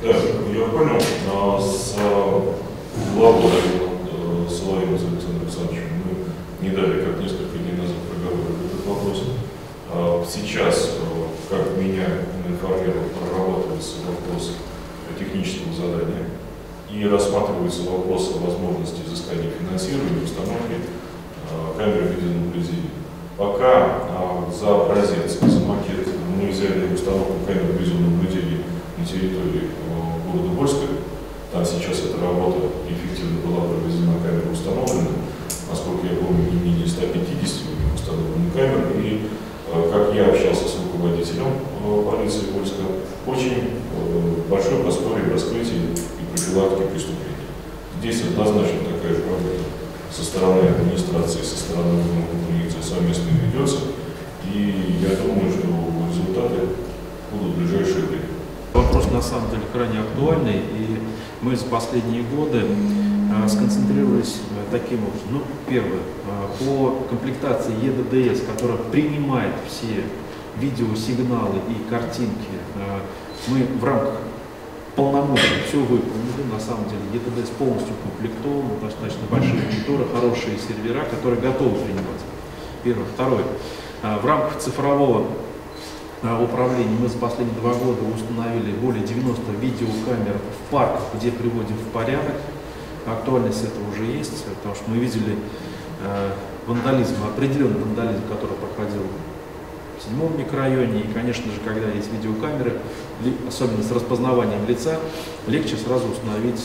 Да, я понял. С главой Соловьевым Александром Александровичем мы не дали, как несколько дней назад, проговаривали этот вопрос. Сейчас, как меня информировал, прорабатывается вопрос технического задания и рассматривается вопрос о возможности изыскания финансирования и установки камеры видеонаблюдения. Пока за образец, за макет мы взяли установку камер видеонаблюдения на территории города Вольска. Там сейчас эта работа эффективно была проведена, камера установлена. Насколько я помню, не менее 150 установлены камер. И как я общался с руководителем полиции Вольска, очень большой простор в раскрытии и профилактике преступлений. Здесь однозначно такая же работа со стороны администрации, со стороны полиции совместно ведется. И я думаю, что результаты будут в ближайшее время. Вопрос на самом деле крайне актуальный, и мы за последние годы сконцентрировались таким образом. Ну, первое, по комплектации ЕДДС, которая принимает все видеосигналы и картинки, мы в рамках полномочий все выполнили. На самом деле ЕДДС полностью комплектован, достаточно большие мониторы, хорошие сервера, которые готовы принимать. Первое. Второе, в рамках цифрового управления мы за последние 2 года установили более 90 видеокамер в парках, где приводим в порядок. Актуальность этого уже есть, потому что мы видели вандализм, определенный вандализм, который проходил в 7-м микрорайоне. И, конечно же, когда есть видеокамеры, особенно с распознаванием лица, легче сразу установить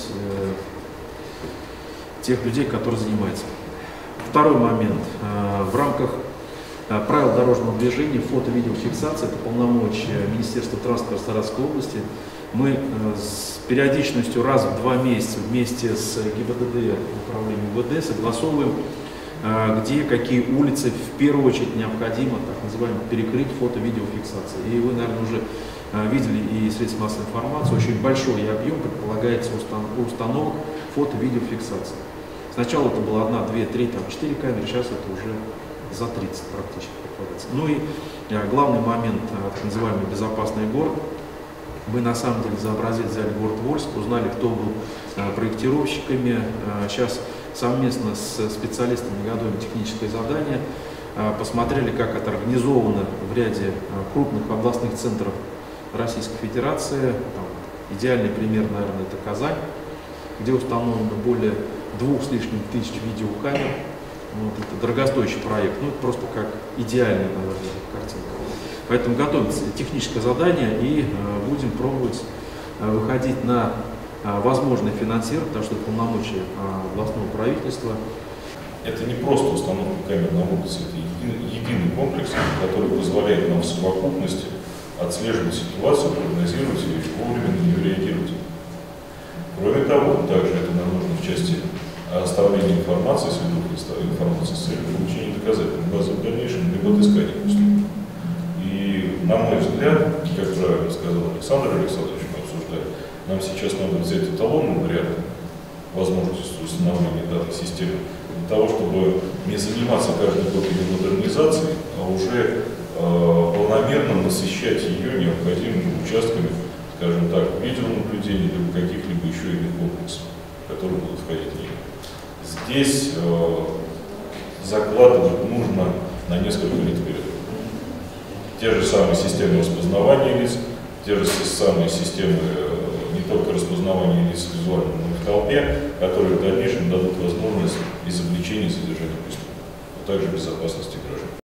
тех людей, которые занимаются. Второй момент. В рамках правил дорожного движения, фото-видеофиксация, это полномочия Министерства транспорта Саратовской области. Мы с периодичностью раз в 2 месяца вместе с ГИБДД, управлением УВД, согласовываем, где какие улицы в первую очередь необходимо, так называемый, перекрыть фото-видеофиксацией. И вы, наверное, уже видели и средства массовой информации, очень большой объем предполагается установок фото-видеофиксации. Сначала это было 1, 2, 3, 4 камеры, сейчас это уже за 30 практически предполагается. Ну и главный момент, так называемый безопасный город. Мы на самом деле за образец взяли город Вольск, узнали, кто был проектировщиками. Сейчас совместно с специалистами готовим техническое задание. Посмотрели, как это организовано в ряде крупных областных центров Российской Федерации. Там, идеальный пример, наверное, это Казань, где установлено более 2 с лишним тысяч видеокамер. Вот, это дорогостоящий проект, ну это просто как идеальная, наверное, картинка. Поэтому готовим техническое задание и будем пробовать выходить на возможное финансирование, потому что это полномочия областного правительства. Это не просто установка камер на улице, это единый комплекс, который позволяет нам в совокупности отслеживать ситуацию, прогнозировать и вовремя на нее реагировать. Кроме того, также это нам нужно в части оставления информации, следов информации с целью получения доказательной базы в дальнейшем, либо отыскания преступника. И, на мой взгляд, как правильно сказал Александр Александрович, мы обсуждали, нам сейчас надо взять эталонный вариант возможности установления данной системы для того, чтобы не заниматься каждый год ее модернизацией, а уже планомерно насыщать ее необходимыми участками, скажем так, видеонаблюдения, либо каких-либо еще иных комплексов, которые будут входить в нее. Здесь закладывать нужно на несколько лет вперед. Те же самые системы распознавания лиц, те же самые системы не только распознавания лиц визуально, но и в толпе, которые в дальнейшем дадут возможность изобличения и задержания преступников, а также безопасности граждан.